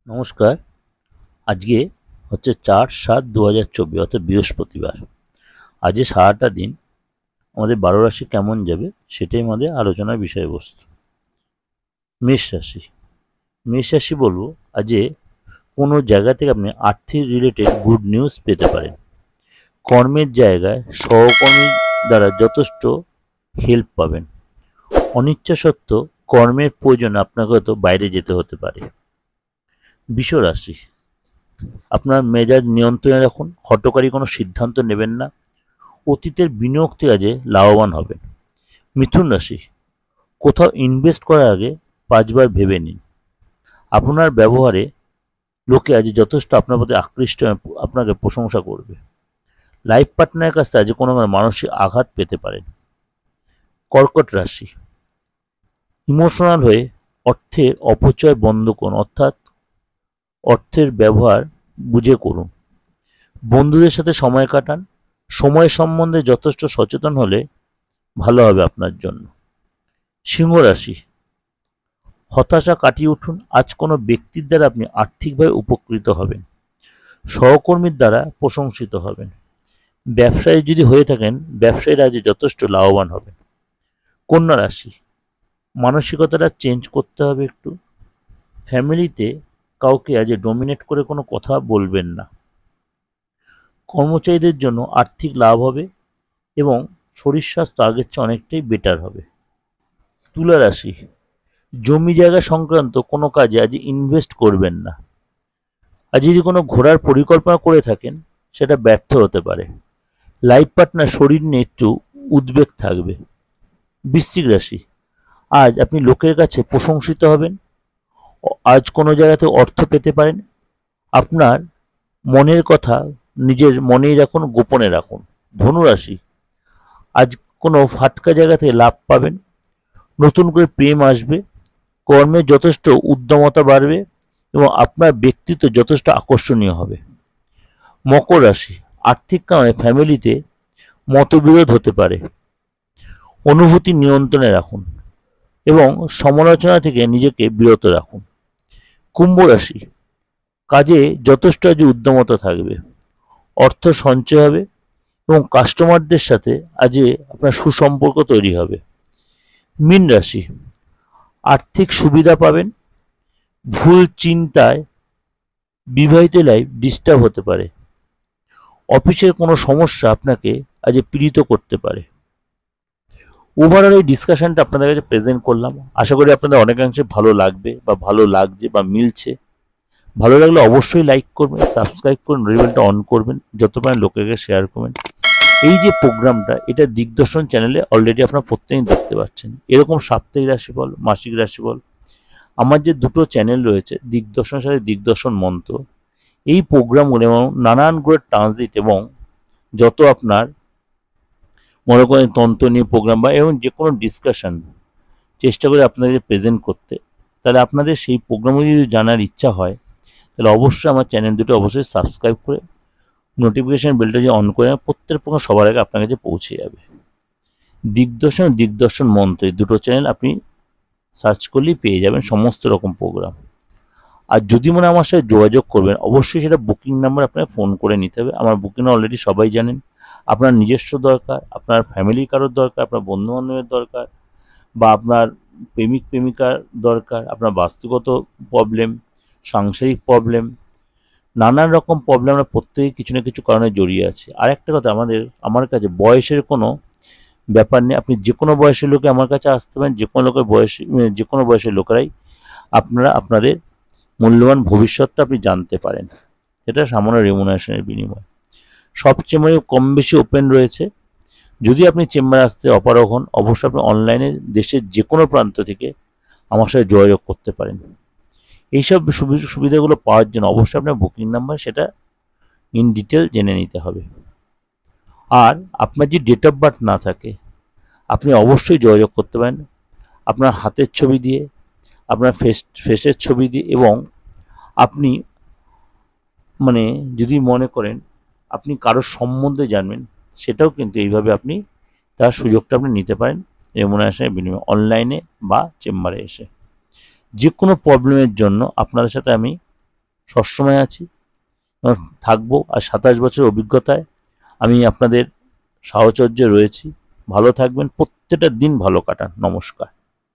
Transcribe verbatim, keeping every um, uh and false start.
নমস্কার। আজকে হচ্ছে চার সাত দু হাজার চব্বিশ অর্থাৎ বৃহস্পতিবার। আজকে সারাটা দিন আমাদের বারো রাশি কেমন যাবে সেটাই আমাদের আলোচনার বিষয়বস্তু। মেষ রাশি মেষ রাশি বলবো, আজকে কোনো জায়গা থেকে আপনি আর্থিক রিলেটেড গুড নিউজ পেতে পারেন। কর্মের জায়গায় সহকর্মী দ্বারা যথেষ্ট হেল্প পাবেন। অনিচ্ছা সত্ত্বেও কর্মের প্রয়োজনে আপনাকে হয়তো বাইরে যেতে হতে পারে। বৃষ রাশি, আপনার মেজাজ নিয়ন্ত্রণে রাখুন, হঠকারী কোনো সিদ্ধান্ত নেবেন না। অতীতের বিনিয়োগ থেকে আজ লাভবান হবেন। মিথুন রাশি, কোথাও ইনভেস্ট করার আগে পাঁচবার ভেবে নিন। আপনার ব্যবহারে লোকে আজ যথেষ্ট আপনার প্রতি আকৃষ্ট হয়ে আপনাকে প্রশংসা করবে। লাইফ পার্টনারের কাছ থেকে আজ কোনো মানসিক আঘাত পেতে পারেন। কর্কট রাশি, ইমোশনাল হয়ে অর্থের অপচয় বন্ধ করুন, অর্থাৎ অর্থের ব্যবহার বুঝে করুন। বন্ধুদের সাথে সময় কাটান। সময় সম্বন্ধে যথেষ্ট সচেতন হলে ভালো হবে আপনার জন্য। সিংহ রাশি, হতাশা কাটিয়ে উঠুন। আজ কোনো ব্যক্তির দ্বারা আপনি আর্থিকভাবে উপকৃত হবেন। সহকর্মীর দ্বারা প্রশংসিত হবেন। ব্যবসায়ী যদি হয়ে থাকেন, ব্যবসায়ীরা আজ যথেষ্ট লাভবান হবেন। কন্যা রাশি, মানসিকতাটা চেঞ্জ করতে হবে একটু। ফ্যামিলিতে কাউকে আজ ডমিনেট করে কোনো কথা বলবেন না। কর্মচারীদের জন্য আর্থিক লাভ হবে এবং শরীর স্বাস্থ্য আগের চেয়ে অনেকটাই বেটার হবে। তুলা রাশি, জমি জায়গা সংক্রান্ত কোনো কাজে আজ ইনভেস্ট করবেন না। আজ যদি কোনো ঘোরার পরিকল্পনা করে থাকেন, সেটা ব্যর্থ হতে পারে। লাইফ পার্টনার শরীর নিয়ে একটু উদ্বেগ থাকবে। বৃশ্চিক রাশি, আজ আপনি লোকের কাছে প্রশংসিত হবেন। আজ কোনো জায়গাতে অর্থ পেতে পারেন। আপনার মনের কথা নিজের মনেই রাখুন, গোপনে রাখুন। ধনুরাশি, আজ কোনো ফাটকা জায়গা থেকে লাভ পাবেন। নতুন করে প্রেম আসবে। কর্মে যথেষ্ট উদ্যমতা বাড়বে এবং আপনার ব্যক্তিত্ব যথেষ্ট আকর্ষণীয় হবে। মকর রাশি, আর্থিক কারণে ফ্যামিলিতে মতবিরোধ হতে পারে। অনুভূতি নিয়ন্ত্রণে রাখুন এবং সমালোচনা থেকে নিজেকে বিরত রাখুন। কুম্ভ রাশি, কাজে যথেষ্ট আজ উদ্যমতা থাকবে। অর্থ সঞ্চয় হবে এবং কাস্টমারদের সাথে আজ আপনার সুসম্পর্ক তৈরি হবে। মীন রাশি, আর্থিক সুবিধা পাবেন। ভুল চিন্তায় বিবাহিত লাইফ ডিস্টার্ব হতে পারে। অফিসের কোনো সমস্যা আপনাকে আজ পীড়িত করতে পারে। ওভারঅল এই ডিসকাশনটা আপনাদের কাছে প্রেজেন্ট করলাম। আশা করি আপনাদের অনেকাংশে ভালো লাগবে বা ভালো লাগছে বা মিলছে। ভালো লাগলে অবশ্যই লাইক করবেন, সাবস্ক্রাইব করুন, নোটিফিকেশনটা অন করবেন, যত পারেন লোকেকে শেয়ার করবেন। এই যে প্রোগ্রামটা, এটা দিগদর্শন চ্যানেলে অলরেডি আপনারা প্রত্যেকদিন দেখতে পাচ্ছেন। এরকম সাপ্তাহিক রাশিফল, মাসিক রাশিফল, আমার যে দুটো চ্যানেল রয়েছে, দিগদর্শনের সাথে দিগদর্শন মন্ত্র, এই প্রোগ্রামগুলো এবং নানান করে ট্রানজিট এবং যত আপনার মনে করেন তন্ত্র নিয়ে প্রোগ্রাম বা এবং যে কোনো ডিসকাশন চেষ্টা করে আপনাদের প্রেজেন্ট করতে। তাহলে আপনাদের সেই প্রোগ্রামগুলি যদি জানার ইচ্ছা হয়, তাহলে অবশ্যই আমার চ্যানেল দুটো অবশ্যই সাবস্ক্রাইব করে নোটিফিকেশান বেলটা যে অন করে প্রত্যেক প্রোগ্রাম সবার আগে আপনার কাছে পৌঁছে যাবে। দিগদর্শন দিগদর্শন মন্ত্র, এই দুটো চ্যানেল আপনি সার্চ করলেই পেয়ে যাবেন সমস্ত রকম প্রোগ্রাম। আর যদি মনে আমার সাথে যোগাযোগ করবেন, অবশ্যই সেটা বুকিং নাম্বার আপনাকে ফোন করে নিতে হবে। আমার বুকিং অলরেডি সবাই জানেন। আপনার নিজস্ব দরকার, আপনার ফ্যামিলির কারোর দরকার, আপনার বন্ধুবান্ধবের দরকার, বা আপনার প্রেমিক প্রেমিকার দরকার, আপনার বাস্তুগত প্রবলেম, সাংসারিক প্রবলেম, নানান রকম প্রবলেম আমরা প্রত্যেকে কিছু না কিছু কারণে জড়িয়ে আছি। আর একটা কথা, আমাদের আমার কাছে বয়সের কোনো ব্যাপার নেই। আপনি যে কোনো বয়সের লোকে আমার কাছে আসতে পারেন। যে কোনো লোকের বয়স, যে কোনো বয়সের লোকেরাই আপনারা আপনাদের মূল্যবান ভবিষ্যৎটা আপনি জানতে পারেন। এটা সামান্য রেমুনারেশনের বিনিময়। সব চেম্বারে কম বেশি ওপেন রয়েছে। যদি আপনি চেম্বারে আসতে অপারগ হন, অবশ্যই আপনি অনলাইনে দেশের যে কোনো প্রান্ত থেকে আমার সাথে যোগাযোগ করতে পারেন। এইসব সুবিধাগুলো পাওয়ার জন্য অবশ্যই আপনার বুকিং নাম্বার সেটা ইন ডিটেল জেনে নিতে হবে। আর আপনার যে ডেট অফ বার্থ না থাকে, আপনি অবশ্যই যোগাযোগ করতে পারেন আপনার হাতের ছবি দিয়ে, আপনার ফেস ফেসের ছবি দিয়ে, এবং আপনি মানে যদি মনে করেন আপনি কারোর সম্বন্ধে জানবেন, সেটাও কিন্তু এইভাবে আপনি তার সুযোগটা আপনি নিতে পারেন রেমুনারেশনের বিনিময়ে, অনলাইনে বা চেম্বারে এসে। যে কোনো প্রবলেমের জন্য আপনাদের সাথে আমি সবসময় আছি এবং থাকবো। আর সাতাশ বছরের অভিজ্ঞতায় আমি আপনাদের সাহচর্যে রয়েছি। ভালো থাকবেন, প্রত্যেকটা দিন ভালো কাটান। নমস্কার।